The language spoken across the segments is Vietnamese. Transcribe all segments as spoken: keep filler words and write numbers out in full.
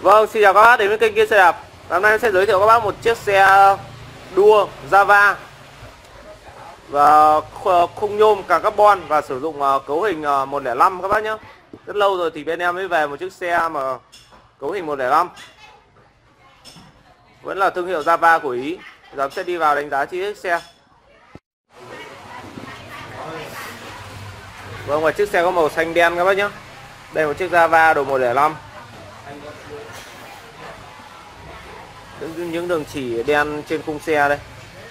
Vâng, xin chào các bác đến với kênh Kiên Xe Đạp. Hôm nay em sẽ giới thiệu các bác một chiếc xe đua Java và khung nhôm càng carbon và sử dụng cấu hình một không năm các bác nhé. Rất lâu rồi thì bên em mới về một chiếc xe mà cấu hình một không năm, vẫn là thương hiệu Java của Ý. Giờ em sẽ đi vào đánh giá chi tiết xe. Vâng, và chiếc xe có màu xanh đen các bác nhé. Đây là một chiếc Java đồ một không năm. Những đường chỉ đen trên khung xe đây.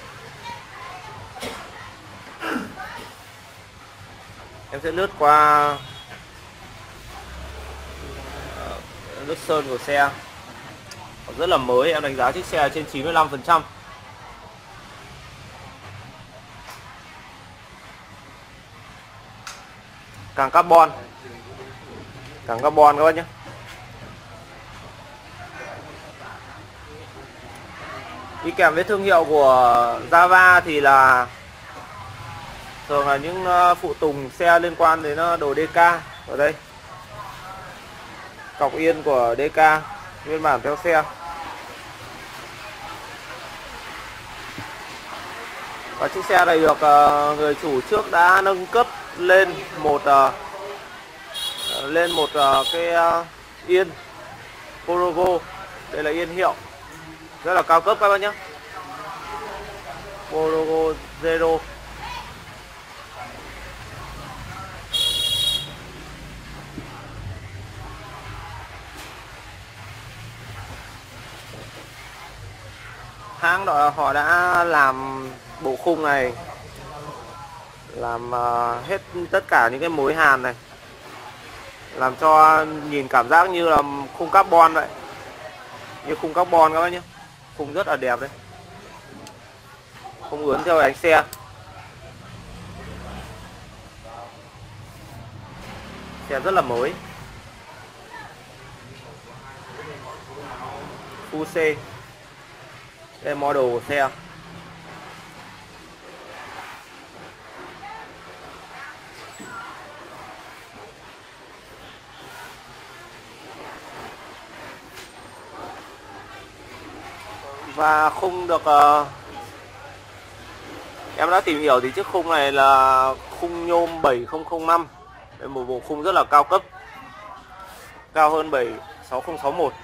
Em sẽ lướt qua nước sơn của xe, rất là mới. Em đánh giá chiếc xe trên chín mươi lăm phần trăm. Càng carbon, càng carbon các bác nhé. Đi kèm với thương hiệu của Java thì là thường là những phụ tùng xe liên quan đến đồ đê ca. Ở đây cọc yên của đê ca nguyên bản theo xe. Và chiếc xe này được người chủ trước đã nâng cấp lên một lên một cái yên Porogo. Đây là yên hiệu rất là cao cấp các bác nhé. Porogo Zero. Hãng đó họ đã làm bộ khung này, làm uh, hết tất cả những cái mối hàn này, làm cho nhìn cảm giác như là khung carbon vậy, như khung carbon các bác nhé. Khung rất là đẹp đấy, không ướn theo ánh xe. Xe rất là mới, full C. Đây là model của xe. Và khung được uh, em đã tìm hiểu thì chiếc khung này là khung nhôm bảy không không năm. Đây, một bộ khung rất là cao cấp, cao hơn bảy sáu không sáu một,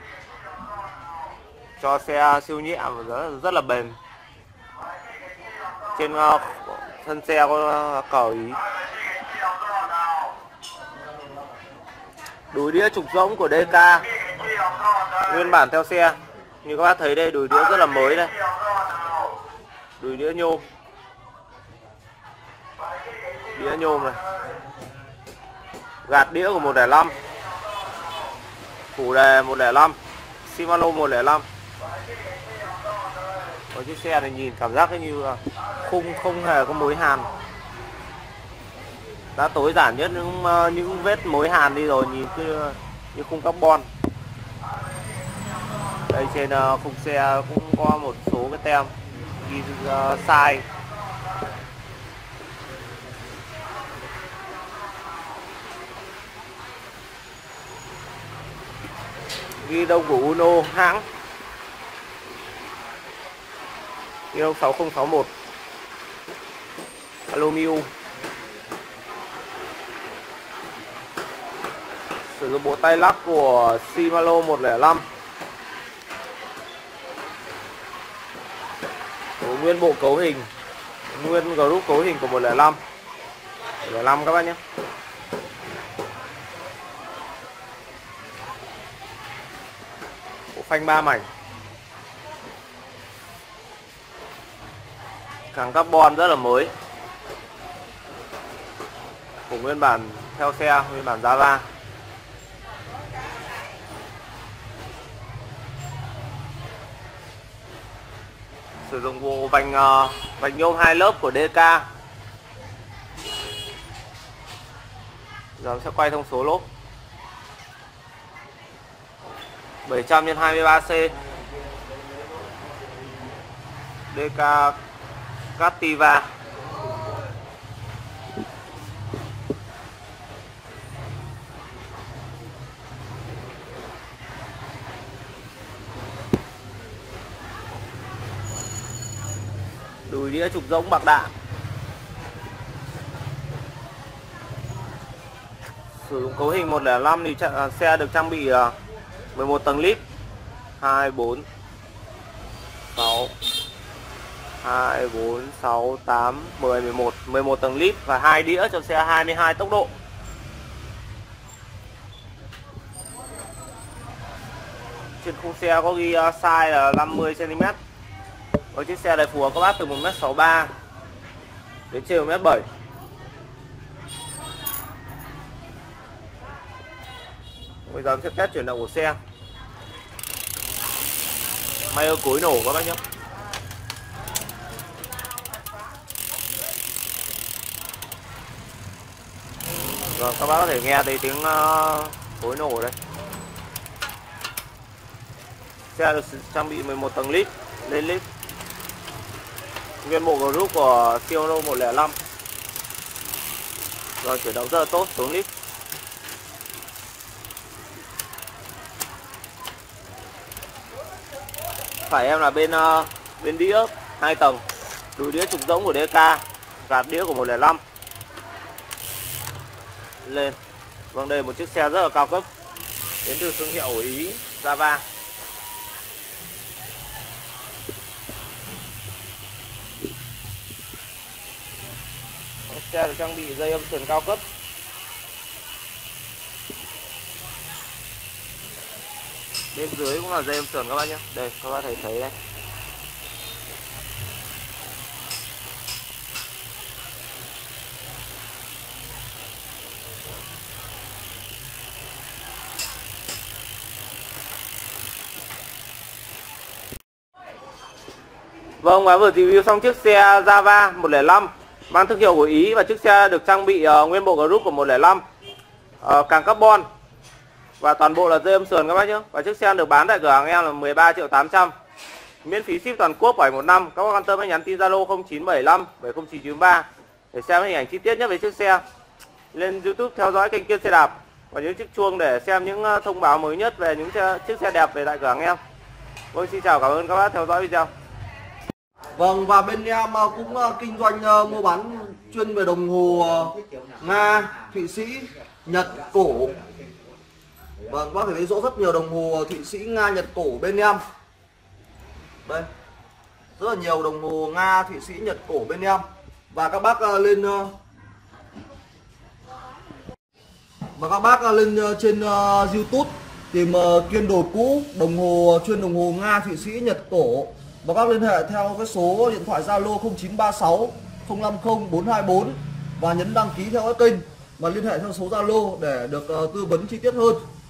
cho xe siêu nhẹ và rất, rất là bền. Trên uh, thân xe có cờ Ý. Đùi đĩa trục rỗng của đê ca nguyên bản theo xe. Như các bác thấy đây, đùi đĩa rất là mới đây, đùi đĩa nhôm, đĩa nhôm này, gạt đĩa của một không năm, phủ đề một không năm, Shimano một không năm. Ở chiếc xe này nhìn cảm giác như là khung không hề có mối hàn, đã tối giản nhất những những vết mối hàn đi rồi, nhìn như, như khung carbon. Đây trên uh, khung xe cũng có một số cái tem ghi uh, size. Ghi đông của Uno hãng, ghi đông sáu không sáu một aluminum. Sử dụng bộ tay lắc của Shimano một không năm. Nguyên bộ cấu hình, nguyên group cấu hình của một không năm, một không năm các bác nhé. Bộ phanh ba mảnh, càng carbon rất là mới, của nguyên bản theo xe, nguyên bản Java. Sử dụng bộ vành uh, vành nhôm hai lớp của đê ca. Giờ sẽ quay thông số lốp bảy trăm nhân hai mươi ba C đê ca Captiva. đĩa trục rỗng bạc đạn. Sử dụng cấu hình một không năm thì xe được trang bị mười một tầng lít, hai, bốn, sáu, hai, bốn, sáu, tám, mười, mười một, mười một tầng lít và hai đĩa cho xe hai mươi hai tốc độ. Trên khung xe có ghi size là năm mươi xăng ti mét. Với chiếc xe này phù hợp các bác từ một mét sáu mươi ba đến trên một mét bảy. Bây giờ sẽ test chuyển động của xe. May ơ cối nổ các bác nhé. Rồi các bác có thể nghe thấy tiếng uh, cối nổ đây. Xe được trang bị mười một tầng lít, lên lít. Nguyên bộ group của Sionno một không năm. Rồi chuyển động rất là tốt, xuống lít. Phải em là bên uh, bên đĩa hai tầng, đùi đĩa trục rỗng của đê ca, gạt đĩa của một không năm. Lên. Vâng, đây một chiếc xe rất là cao cấp đến từ thương hiệu Ý, Java. Xe được trang bị dây âm sườn cao cấp. Bên dưới cũng là dây âm sườn các bác nhé. Đây các bác thể thấy đây. Vâng, và vừa review xong chiếc xe Java một không năm mang thương hiệu của Ý, và chiếc xe được trang bị uh, nguyên bộ group của một không năm, uh, càng carbon và toàn bộ là dây âm sườn các bác nhé. Và chiếc xe được bán tại cửa hàng em là mười ba triệu tám trăm, miễn phí ship toàn quốc bảy một năm. Các bác quan tâm hãy nhắn tin Zalo không chín bảy năm bảy không chín chín ba để xem hình ảnh chi tiết nhất về chiếc xe. Lên YouTube theo dõi kênh Kiên Xe Đạp và nhấn chiếc chuông để xem những uh, thông báo mới nhất về những xe, chiếc xe đẹp về tại cửa hàng em. Vâng, xin chào, cảm ơn các bác theo dõi video. Vâng, và bên em cũng kinh doanh mua bán chuyên về đồng hồ Nga, Thụy Sĩ, Nhật, cổ. Vâng, bác thể thấy rõ rất nhiều đồng hồ Thụy Sĩ, Nga, Nhật, cổ bên em. Đây, rất là nhiều đồng hồ Nga, Thụy Sĩ, Nhật, cổ bên em. Và các bác lên và các bác lên trên YouTube tìm Kiên Đồ Cũ, đồng hồ chuyên đồng hồ Nga, Thụy Sĩ, Nhật, cổ. Và các liên hệ theo cái số điện thoại Zalo không chín ba sáu không năm không bốn hai bốn và nhấn đăng ký theo cái kênh và liên hệ theo số Zalo để được uh, tư vấn chi tiết hơn.